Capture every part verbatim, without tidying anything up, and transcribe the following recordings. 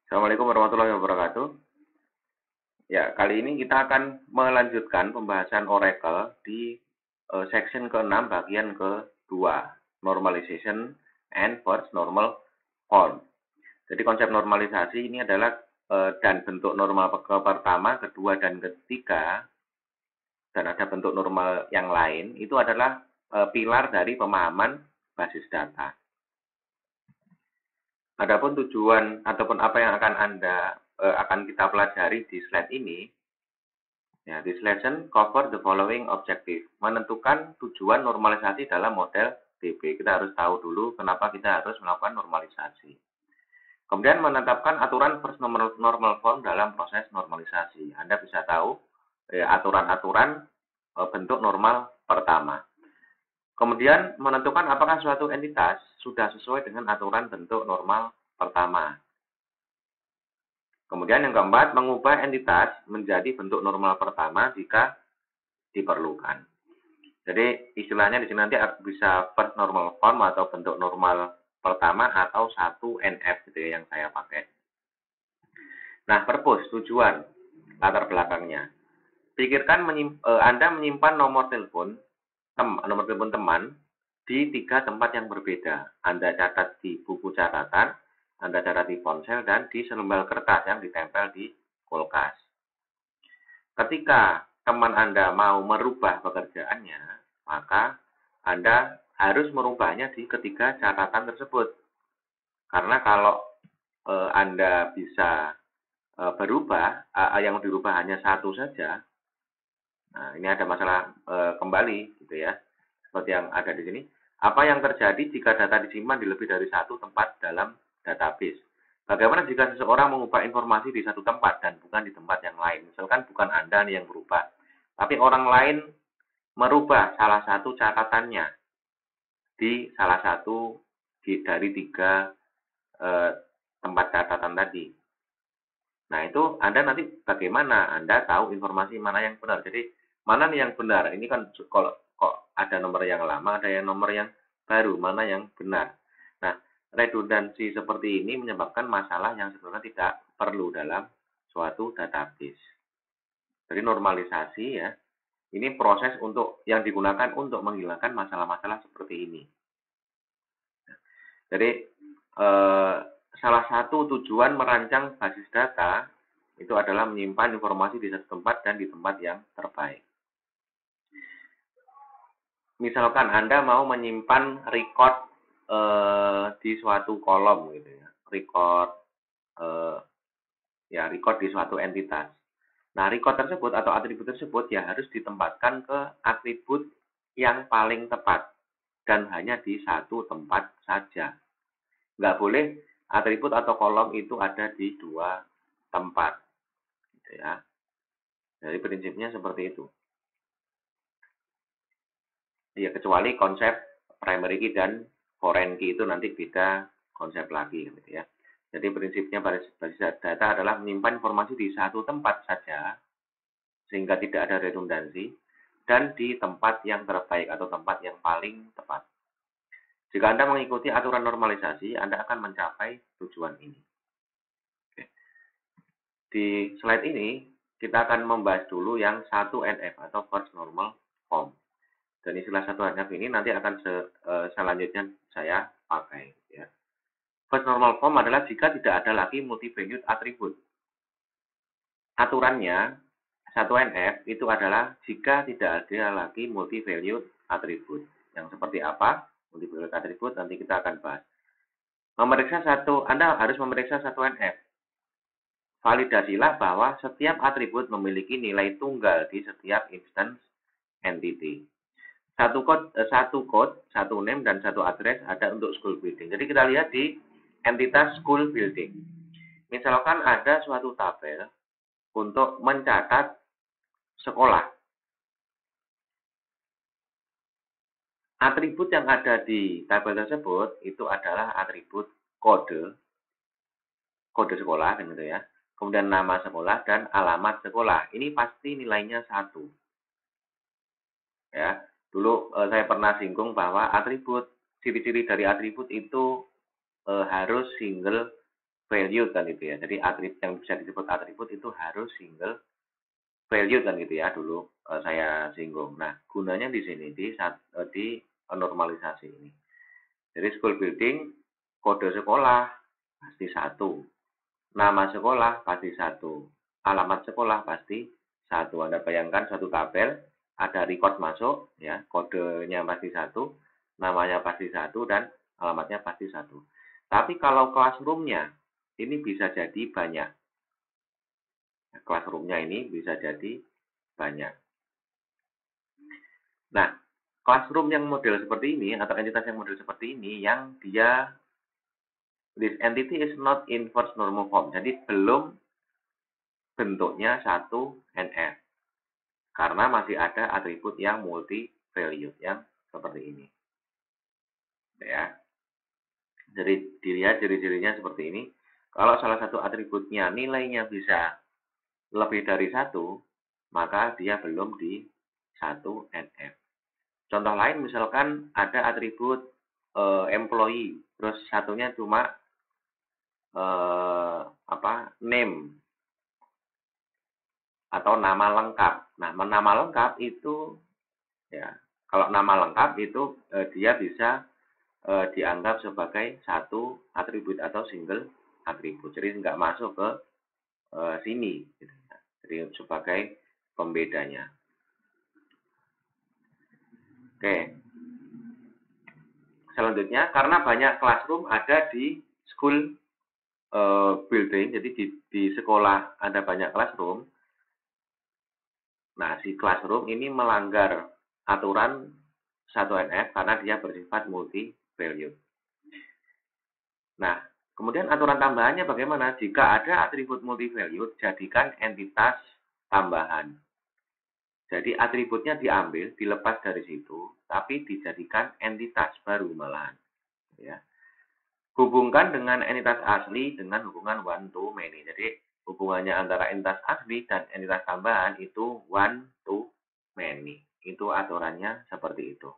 Assalamualaikum warahmatullahi wabarakatuh. Ya, kali ini kita akan melanjutkan pembahasan Oracle di eh, section keenam bagian kedua, Normalization and First Normal Form. Jadi konsep normalisasi ini adalah eh, dan bentuk normal ke pertama, kedua, dan ketiga, dan ada bentuk normal yang lain, itu adalah eh, pilar dari pemahaman basis data. Adapun tujuan ataupun apa yang akan Anda eh, akan kita pelajari di slide ini. Ya, this lesson cover the following objective. Menentukan tujuan normalisasi dalam model D B. Kita harus tahu dulu kenapa kita harus melakukan normalisasi. Kemudian menetapkan aturan first normal, normal form dalam proses normalisasi. Anda bisa tahu eh, aturan-aturan eh, bentuk normal pertama. Kemudian menentukan apakah suatu entitas sudah sesuai dengan aturan bentuk normal pertama. Kemudian yang keempat, mengubah entitas menjadi bentuk normal pertama jika diperlukan. Jadi istilahnya di sini nanti bisa first normal form atau bentuk normal pertama atau satu N F gitu ya yang saya pakai. Nah, purpose, tujuan, latar belakangnya. Pikirkan menyimp eh, Anda menyimpan nomor telepon, tem nomor telepon teman di tiga tempat yang berbeda. Anda catat di buku catatan, Anda catat di ponsel, dan di selembar kertas yang ditempel di kulkas. Ketika teman Anda mau merubah pekerjaannya, maka Anda harus merubahnya di ketiga catatan tersebut. Karena kalau e, Anda bisa e, berubah, e, yang dirubah hanya satu saja, nah ini ada masalah e, kembali gitu ya, seperti yang ada di sini. Apa yang terjadi jika data disimpan di lebih dari satu tempat dalam database? Bagaimana jika seseorang mengubah informasi di satu tempat dan bukan di tempat yang lain? Misalkan bukan Anda nih yang berubah, tapi orang lain merubah salah satu catatannya di salah satu di, dari tiga eh, tempat catatan tadi. Nah, itu Anda nanti bagaimana Anda tahu informasi mana yang benar. Jadi, mana nih yang benar? Ini kan kalau kok ada nomor yang lama, ada yang nomor yang baru, mana yang benar. Nah, redundansi seperti ini menyebabkan masalah yang sebenarnya tidak perlu dalam suatu database. Jadi normalisasi ya, ini proses untuk yang digunakan untuk menghilangkan masalah-masalah seperti ini. Jadi eh, salah satu tujuan merancang basis data itu adalah menyimpan informasi di satu tempat dan di tempat yang terbaik. Misalkan Anda mau menyimpan record eh, di suatu kolom gitu ya, record eh, ya record di suatu entitas. Nah, record tersebut atau atribut tersebut ya harus ditempatkan ke atribut yang paling tepat dan hanya di satu tempat saja. Nggak boleh atribut atau kolom itu ada di dua tempat. Gitu ya. Jadi prinsipnya seperti itu. Ya, kecuali konsep primary key dan foreign key itu nanti beda konsep lagi. Gitu ya. Jadi prinsipnya basis, basis data adalah menyimpan informasi di satu tempat saja, sehingga tidak ada redundansi, dan di tempat yang terbaik atau tempat yang paling tepat. Jika Anda mengikuti aturan normalisasi, Anda akan mencapai tujuan ini. Oke. Di slide ini, kita akan membahas dulu yang satu N F atau First Normal Form. Dan istilah satu N F ini nanti akan se, uh, selanjutnya saya pakai. Ya. First Normal Form adalah jika tidak ada lagi multi-valued attribute. Aturannya, satu N F itu adalah jika tidak ada lagi multi-valued attribute. Yang seperti apa? Multi-valued attribute nanti kita akan bahas. Memeriksa satu, Anda harus memeriksa satu N F. Validasilah bahwa setiap atribut memiliki nilai tunggal di setiap instance entity. Satu code, satu code, satu name, dan satu address ada untuk school building. Jadi kita lihat di entitas school building. Misalkan ada suatu tabel untuk mencatat sekolah. Atribut yang ada di tabel tersebut itu adalah atribut kode, kode sekolah, kan gitu ya. Kemudian nama sekolah dan alamat sekolah. Ini pasti nilainya satu. Ya, dulu eh, saya pernah singgung bahwa atribut, ciri-ciri dari atribut itu eh, harus single valued kan itu ya. Jadi atribut yang bisa disebut atribut itu harus single valued kan gitu ya, dulu eh, saya singgung. Nah, gunanya di sini di saat eh, di normalisasi ini. Jadi school building, kode sekolah pasti satu, nama sekolah pasti satu, alamat sekolah pasti satu. Anda bayangkan suatu tabel, ada record masuk, ya, kodenya pasti satu, namanya pasti satu, dan alamatnya pasti satu. Tapi kalau classroom-nya, ini bisa jadi banyak. Classroom-nya ini bisa jadi banyak. Nah, classroom yang model seperti ini, atau entitas yang model seperti ini, yang dia, this entity is not in first normal form. Jadi, belum bentuknya satu N F. Karena masih ada atribut yang multi value yang seperti ini. Ya. Jadi dilihat ciri-cirinya seperti ini. Kalau salah satu atributnya nilainya bisa lebih dari satu, maka dia belum di satu N F. Contoh lain misalkan ada atribut eh, employee, terus satunya cuma eh, apa name atau nama lengkap. Nah, nama lengkap itu ya, kalau nama lengkap itu eh, dia bisa eh, dianggap sebagai satu atribut atau single atribut. Jadi nggak masuk ke eh, sini. Gitu. Jadi sebagai pembedanya. Oke. Selanjutnya, karena banyak classroom ada di school uh, building, jadi di, di sekolah ada banyak classroom. Nah, si classroom ini melanggar aturan satu N F karena dia bersifat multi value. Nah, kemudian aturan tambahannya bagaimana? Jika ada atribut multi value, jadikan entitas tambahan. Jadi atributnya diambil, dilepas dari situ, tapi dijadikan entitas baru malahan. Ya. Hubungkan dengan entitas asli dengan hubungan one to many. Jadi hubungannya antara entitas asli dan entitas tambahan itu one to many. Itu aturannya seperti itu.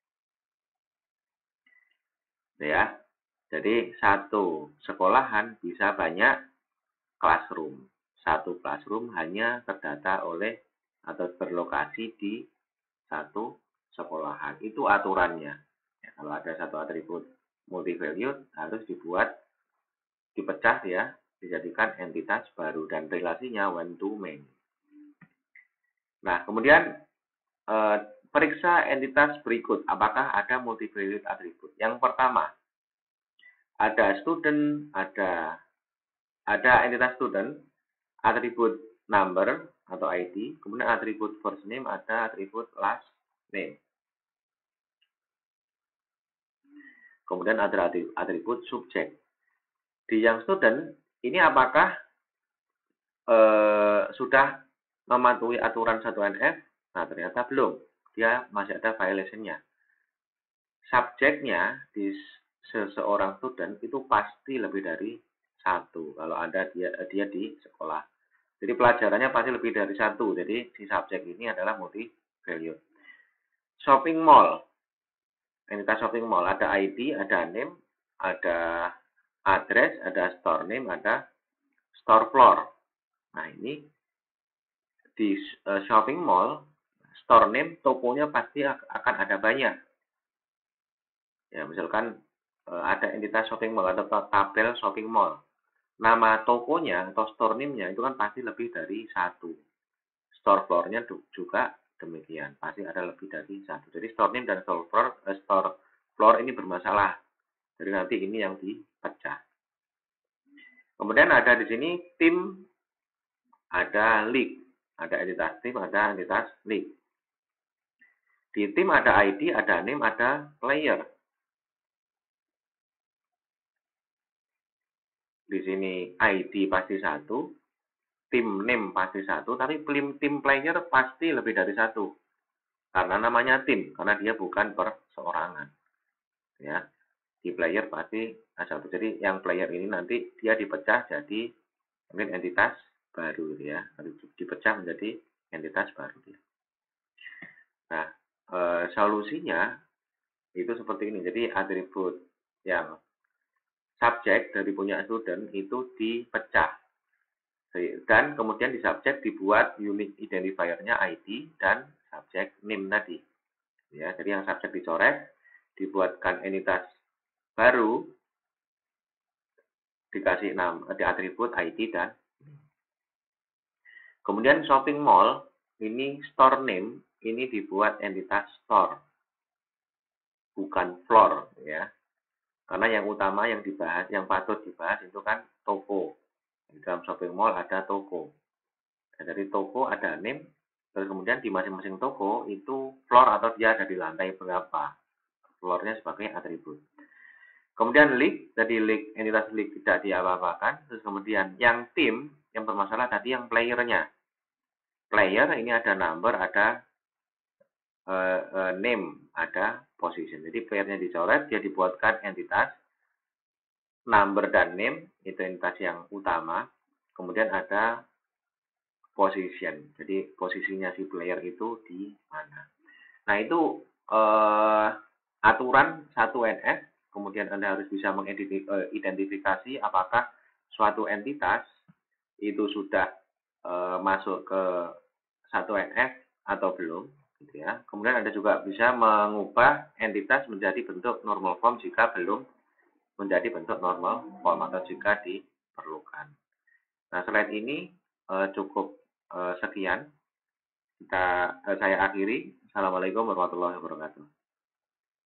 Ya. Jadi satu sekolahan bisa banyak classroom. Satu classroom hanya terdata oleh atau berlokasi di satu sekolahan. Itu aturannya. Ya, kalau ada satu atribut multi-valued harus dibuat, dipecah ya, dijadikan entitas baru dan relasinya one to many. Nah, kemudian eh, periksa entitas berikut. Apakah ada multi-valued atribut? Yang pertama, ada student, ada ada entitas student, atribut number atau I D, kemudian atribut first name, ada atribut last name. Kemudian ada atribut subjek. Di yang student, ini apakah eh, sudah mematuhi aturan satu N F? Nah, ternyata belum. Dia masih ada violation-nya. Subjeknya di seseorang student itu pasti lebih dari satu. Kalau ada dia, dia di sekolah. Jadi pelajarannya pasti lebih dari satu. Jadi si subjek ini adalah multi value. Shopping mall. Entitas shopping mall ada I D, ada name, ada address, ada store name, ada store floor. Nah, ini di uh, shopping mall, store name, tokonya pasti akan ada banyak. Ya, misalkan uh, ada entitas shopping mall atau tabel shopping mall. Nama tokonya atau store name-nya itu kan pasti lebih dari satu. Store floor-nya juga demikian, pasti ada lebih dari satu. Jadi store name dan store floor, uh, store floor ini bermasalah. Jadi nanti ini yang dipecah. Kemudian ada di sini tim, ada league, ada entitas tim, ada entitas league. Di tim ada I D, ada name, ada player. Di sini I D pasti satu, tim name pasti satu, tapi tim player pasti lebih dari satu. Karena namanya tim, karena dia bukan perseorangan. Ya, di player pasti ada satu. Jadi yang player ini nanti dia dipecah jadi mungkin entitas baru ya, dipecah menjadi entitas baru ya. Nah, e, solusinya itu seperti ini. Jadi atribut yang subjek dari punya student itu dipecah. Dan kemudian di subjek dibuat unique identifier-nya I D dan subjek name tadi. Ya, jadi yang subjek dicoret, dibuatkan entitas baru, dikasih nama, di atribut I D dan kemudian shopping mall ini store name ini dibuat entitas store, bukan floor ya. Karena yang utama yang dibahas, yang patut dibahas itu kan toko. Di dalam shopping mall ada toko. Dan dari toko ada name, terus kemudian di masing-masing toko itu floor atau dia ada di lantai berapa. Floornya sebagai atribut. Kemudian league, tadi league, entitas league tidak diapa-apakan. Terus kemudian yang tim, yang bermasalah tadi yang playernya. Player ini ada number, ada uh, uh, name, ada position. Jadi playernya dicoret, dia dibuatkan entitas number dan name, itu entitas yang utama. Kemudian ada position. Jadi posisinya si player itu di mana. Nah, itu uh, aturan satu N F. Kemudian Anda harus bisa mengidentifikasi apakah suatu entitas itu sudah uh, masuk ke satu N F atau belum, gitu ya. Kemudian Anda juga bisa mengubah entitas menjadi bentuk normal form jika belum menjadi bentuk normal form atau jika diperlukan. Nah, slide ini uh, cukup uh, sekian. Kita uh, saya akhiri. Assalamualaikum warahmatullahi wabarakatuh.